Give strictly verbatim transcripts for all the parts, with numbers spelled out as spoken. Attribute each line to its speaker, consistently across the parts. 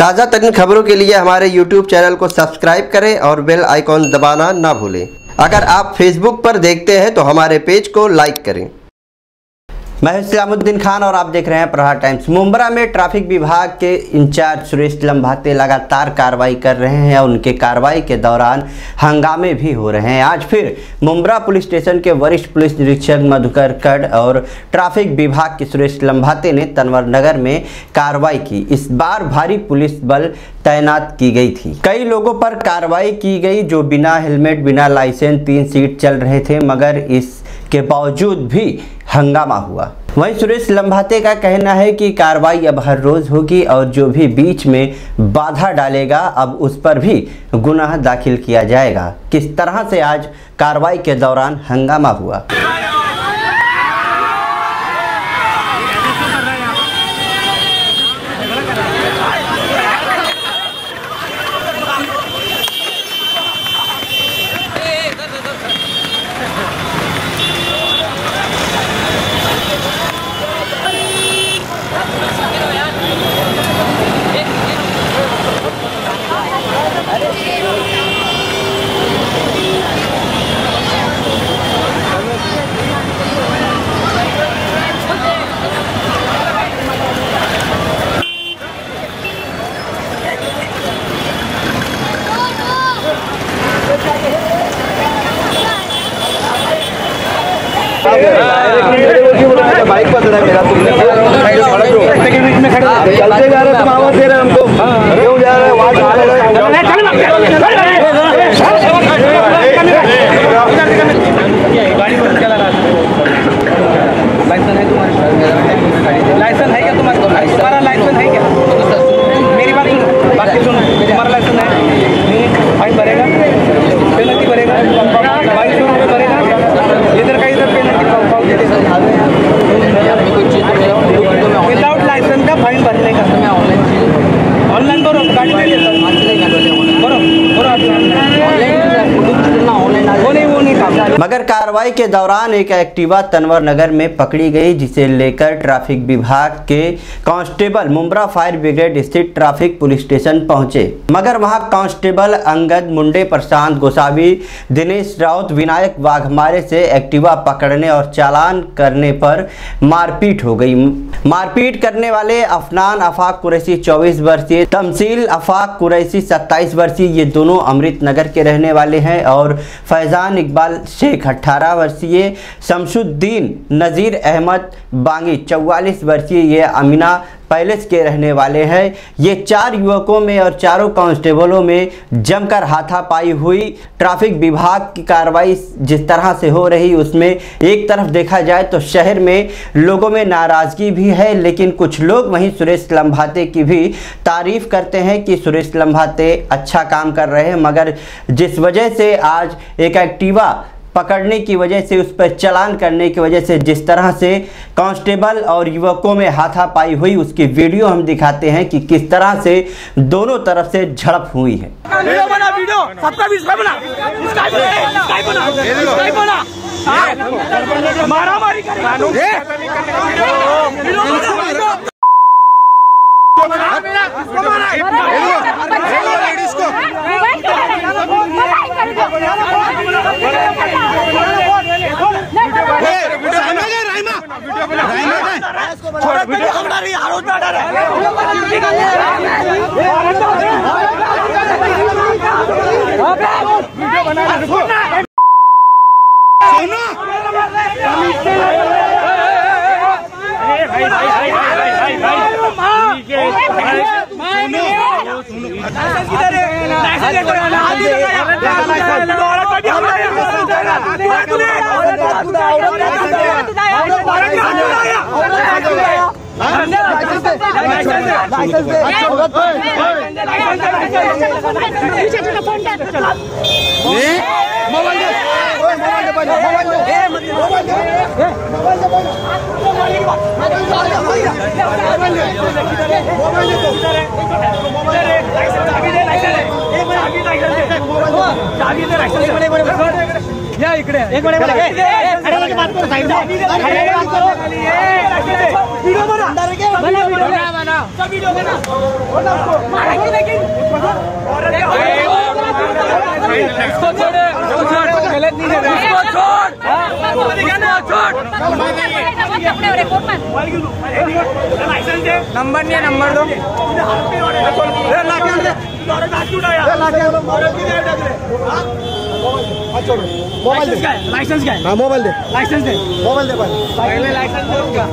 Speaker 1: ताज़ा तरीन खबरों के लिए हमारे यूट्यूब चैनल को सब्सक्राइब करें और बेल आइकॉन दबाना ना भूलें। अगर आप फेसबुक पर देखते हैं तो हमारे पेज को लाइक करें। मैं इस्लामुद्दीन खान और आप देख रहे हैं प्रहार टाइम्स। मुंब्रा में ट्रैफिक विभाग के इंचार्ज सुरेश लम्भाते लगातार कार्रवाई कर रहे हैं और उनके कार्रवाई के दौरान हंगामे भी हो रहे हैं। आज फिर मुंब्रा पुलिस स्टेशन के वरिष्ठ पुलिस निरीक्षक मधुकर कड़ और ट्रैफिक विभाग के सुरेश लम्भाते ने तनवर नगर में कार्रवाई की। इस बार भारी पुलिस बल तैनात की गई थी। कई लोगों पर कार्रवाई की गई जो बिना हेलमेट बिना लाइसेंस तीन सीट चल रहे थे, मगर इसके बावजूद भी हंगामा हुआ। वहीं सुरेश लम्भाते का कहना है कि कार्रवाई अब हर रोज होगी और जो भी बीच में बाधा डालेगा अब उस पर भी गुनाह दाखिल किया जाएगा। किस तरह से आज कार्रवाई के दौरान हंगामा हुआ।
Speaker 2: बाइक पर चढ़ा मेरा तुमने के बीच में खड़े चलते जा रहे तुम आवाज दे रहे हमको क्यों जा रहे वहां जा रहे गाड़ी पर चला रहा लाइसेंस है तुम्हारे लाइसेंस है क्या तुम्हारे तुम्हारा लाइसेंस है क्या मेरी बात सुनो बाकी सुनो तुम्हारा लाइसेंस है फाइन भरेगा पेनल्टी भरेगा बाईस सौ रुपये भरेगा इधर का इधर पेनल्टी विदाउट लाइसेंस का फाइन भरने का ऑनलाइन करो गाड़ी में करो
Speaker 1: मगर कार्रवाई के दौरान एक एक्टिवा तनवर नगर में पकड़ी गई, जिसे लेकर ट्रैफिक विभाग के कांस्टेबल मुंब्रा फायर ब्रिगेड स्थित ट्रैफिक पुलिस स्टेशन पहुंचे। मगर वहां कांस्टेबल अंगद मुंडे, प्रशांत गोसावी, दिनेश राउत, विनायक वाघमारे से एक्टिवा पकड़ने और चालान करने पर मारपीट हो गई। मारपीट करने वाले अफनान अफाक कुरैशी चौबीस वर्षीय, तमसील अफाक कुरैशी सत्ताईस वर्षीय, ये दोनों अमृत नगर के रहने वाले हैं, और फैजान इकबाल शेख अठारह वर्षीय, शमसुद्दीन नज़ीर अहमद बांगी चौवालीस वर्षीय, ये अमीना पैलेस के रहने वाले हैं। ये चार युवकों में और चारों कांस्टेबलों में जमकर हाथापाई हुई। ट्रैफिक विभाग की कार्रवाई जिस तरह से हो रही उसमें एक तरफ देखा जाए तो शहर में लोगों में नाराजगी भी है, लेकिन कुछ लोग वहीं सुरेश लम्भाते की भी तारीफ करते हैं कि सुरेश लम्भाते अच्छा काम कर रहे हैं। मगर जिस वजह से आज एक एक्टिवा पकड़ने की वजह से, उस पर चालान करने की वजह से जिस तरह से कांस्टेबल और युवकों में हाथापाई हुई, उसकी वीडियो हम दिखाते हैं कि किस तरह से दोनों तरफ से झड़प हुई है।
Speaker 3: वीडियो बना, वीडियो सबका भी इसका बना, इसका भी इसका ही बना, इसका ही बना, मारा मारी करेगा या इकडे एक मिनिट खडे होके बात करो साइड में खडे होके बात करो वीडियो बना अंदर के बना बना बना सब वीडियो बना मारेंगे लेकिन इसको छोड़ इसको छोड़ गलत नहीं है इसको छोड़ लाइसेंस दे नंबर नहीं है नंबर दो मोबाइल दे लाइसेंस क्या है मोबाइल दे लाइसेंस दे मोबाइल दे पहले लाइसेंस दे उसका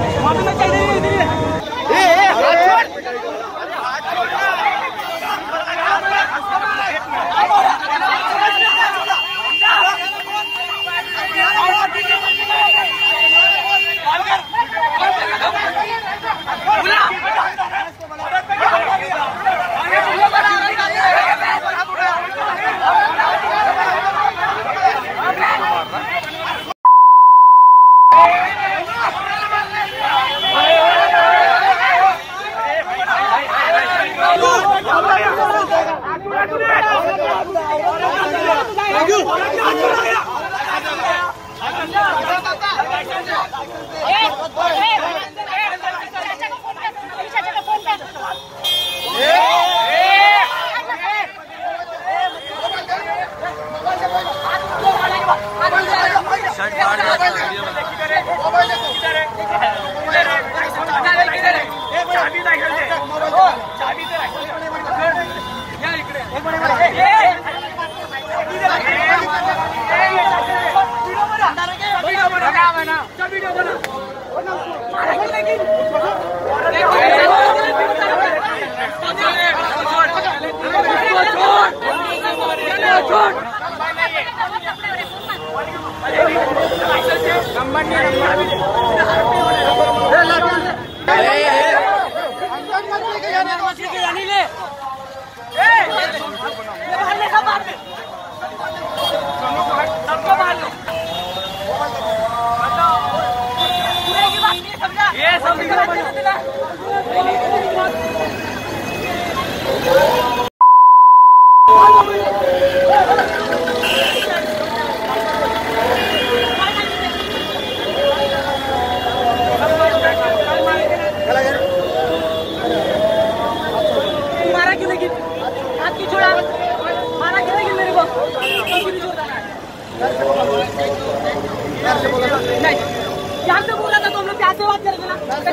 Speaker 4: प्यार से बोला था तो हम लोग प्यार से बात करेंगे ना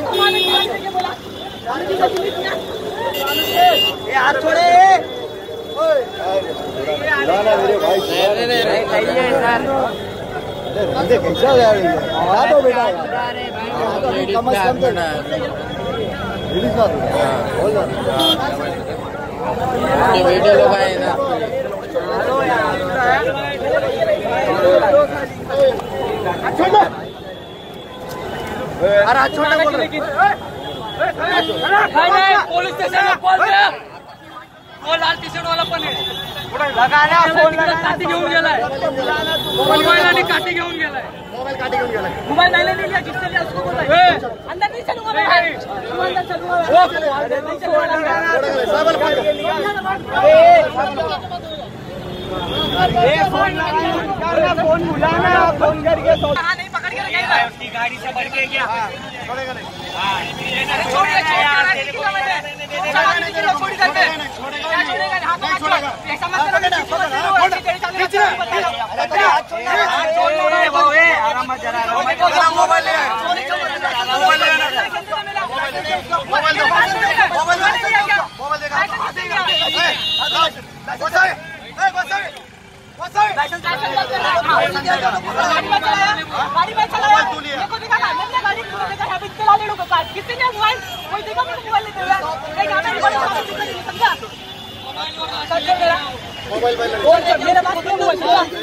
Speaker 4: बोला
Speaker 3: यार छोड़े कैसा दो बेटा कम से कम वीडियो लोग आए ना अरे छोटा बोल रहे
Speaker 2: पोलीस स्टेशन में कॉल दे वो लाल टी शर्ट वाला पण आहे
Speaker 3: लगाना फोन
Speaker 2: काठी घेऊन गेलाय मोबाईल आणि काठी घेऊन गेलाय
Speaker 3: मोबाइल काटी घेऊन गेलाय
Speaker 4: मोबाइल नहीं नहीं लिया किससे लिया उसको बोला अंदर नहीं चलूंगा मैं अंदर चलूंगा नहीं चलूंगा
Speaker 3: फोन बुलाना फोन करके
Speaker 4: नहीं पकड़ के रखेगा
Speaker 2: उसकी गाड़ी से बढ़ के गया
Speaker 3: छोड़ेगा नहीं
Speaker 4: छोड़िए छोड़ी करते क्या छोड़ेगा यहाँ पर छोड़ेगा ऐसा मत करो
Speaker 2: आराम जरा
Speaker 3: मोबाइल ले मोबाइल ले मोबाइल मोबाइल मोबाइल
Speaker 4: गाड़ी में चलाया मेरे को दिखा मैंने गाड़ी चला ले लो किसी ने मोबाइल कोई देखा मुझे मोबाइल लेते हुए एक गाड़ी समझा
Speaker 3: मोबाइल
Speaker 4: मेरा बात क्यों हुआ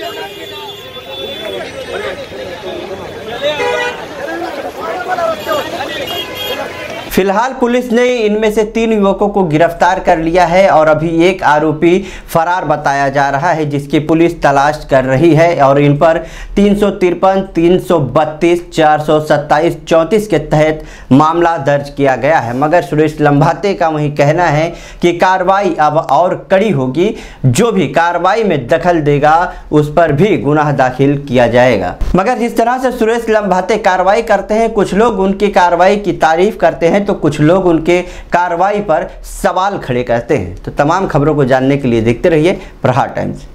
Speaker 1: फिलहाल पुलिस ने इनमें से तीन युवकों को गिरफ्तार कर लिया है और अभी एक आरोपी फरार बताया जा रहा है, जिसकी पुलिस तलाश कर रही है और इन पर तीन सौ तिरपन, तीन सौ बत्तीस, चार सौ सत्ताईस, चौंतीस के तहत मामला दर्ज किया गया है। मगर सुरेश लंभाते का वही कहना है कि कार्रवाई अब और कड़ी होगी, जो भी कार्रवाई में दखल देगा उस पर भी गुनाह दाखिल किया जाएगा। मगर जिस तरह से सुरेश लंभाते कार्रवाई करते हैं, कुछ लोग उनकी कार्रवाई की तारीफ करते हैं, हैं तो कुछ लोग उनके कार्रवाई पर सवाल खड़े करते हैं। तो तमाम खबरों को जानने के लिए देखते रहिए प्रहार टाइम्स।